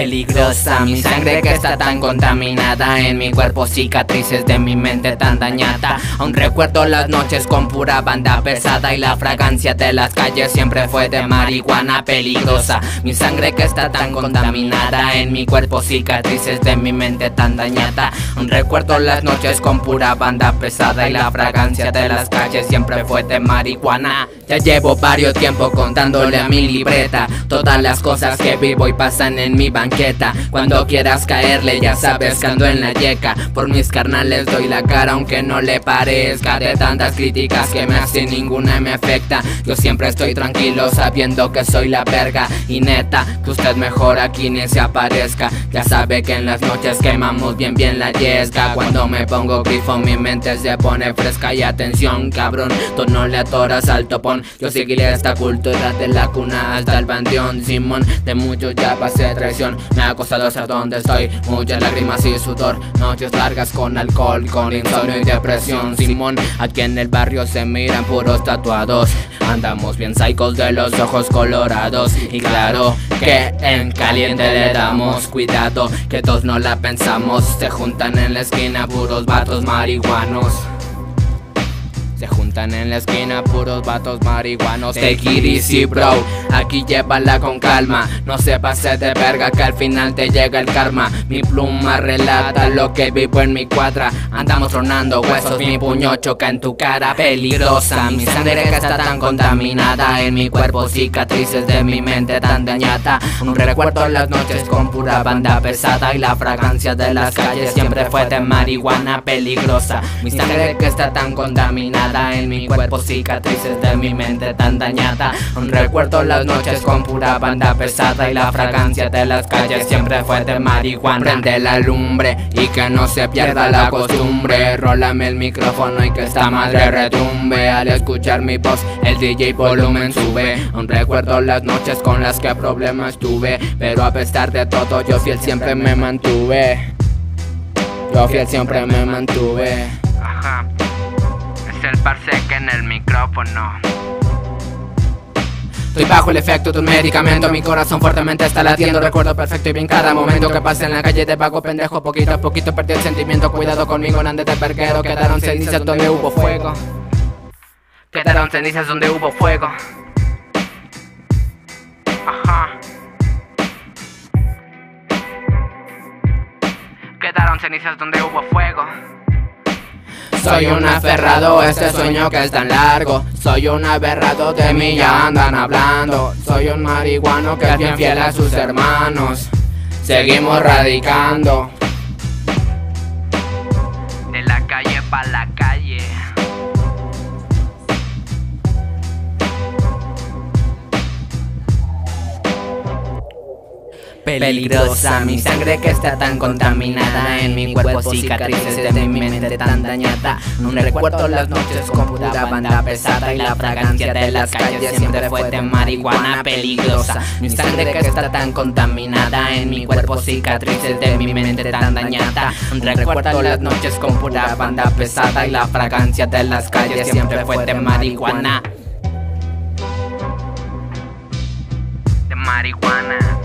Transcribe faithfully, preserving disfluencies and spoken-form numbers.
peligrosa. Mi sangre que está tan contaminada, en mi cuerpo cicatrices de mi mente tan dañada. Aún recuerdo las noches con pura banda pesada y la fragancia de las calles siempre fue de marihuana peligrosa. Mi sangre que está tan contaminada, en mi cuerpo cicatrices de mi mente tan dañada. Aún recuerdo las noches con pura banda pesada y la fragancia de las calles siempre fue de marihuana. Ya llevo varios tiempo contándole a mi libreta todas las cosas que vivo y pasan en mi banqueta. Cuando quieras caerle ya sabes que ando en la yeca. Por mis carnales doy la cara aunque no le parezca. De tantas críticas que me hacen ninguna me afecta. Yo siempre estoy tranquilo sabiendo que soy la verga. Y neta, que usted mejor aquí ni se aparezca. Ya sabe que en las noches quemamos bien bien la yesca. Cuando me pongo grifo mi mente se pone fresca. Y atención cabrón, tú no le atoras al topón. Yo seguiré esta cultura de la cuna hasta el panteón. Simón, de muchos ya pasé traición. Me ha costado ser donde estoy, muchas lágrimas y sudor. Noches largas con alcohol, con insomnio y depresión. Simón, aquí en el barrio se miran puros tatuados. Andamos bien psicos de los ojos colorados. Y claro que en caliente le damos cuidado, que todos no la pensamos. Se juntan en la esquina puros vatos marihuanos. Se juntan en la esquina puros vatos marihuanos. Take it easy bro, aquí llévala con calma. No se pase de verga que al final te llega el karma. Mi pluma relata lo que vivo en mi cuadra. Andamos tronando huesos, mi puño choca en tu cara. Peligrosa, mi sangre que está tan contaminada, en mi cuerpo cicatrices de mi mente tan dañada. Un recuerdo las noches con pura banda pesada y la fragancia de las calles siempre fue de marihuana peligrosa. Mi sangre que está tan contaminada, en mi cuerpo cicatrices de mi mente tan dañada. Un recuerdo las noches con pura banda pesada y la fragancia de las calles siempre fue de marihuana. Prende la lumbre y que no se pierda la costumbre. Rólame el micrófono y que esta madre retumbe. Al escuchar mi voz el D J volumen sube. Un recuerdo las noches con las que problemas tuve, pero a pesar de todo yo fiel siempre me mantuve. Yo fiel siempre me mantuve. Ajá. El Parsec en el micrófono. Estoy bajo el efecto de un medicamento, mi corazón fuertemente está latiendo. Recuerdo perfecto y bien cada momento que pasé en la calle de vago pendejo. Poquito a poquito perdí el sentimiento, cuidado conmigo, no andes de perguero. Quedaron cenizas donde hubo fuego. Quedaron cenizas donde hubo fuego. Ajá. Quedaron cenizas donde hubo fuego. Soy un aferrado, este sueño que es tan largo. Soy un aberrado, de mí ya andan hablando. Soy un marihuano que es bien fiel a sus hermanos. Seguimos radicando. De la calle pa' la calle. Peligrosa, mi sangre que está tan contaminada, en mi cuerpo cicatrices de mi mente tan dañada. No recuerdo las noches con pura banda pesada y la fragancia de las calles siempre fue de marihuana peligrosa. Mi sangre que está tan contaminada, en mi cuerpo cicatrices de mi mente tan dañada. Recuerdo las noches con pura banda pesada y la fragancia de las calles siempre fue de marihuana. De marihuana.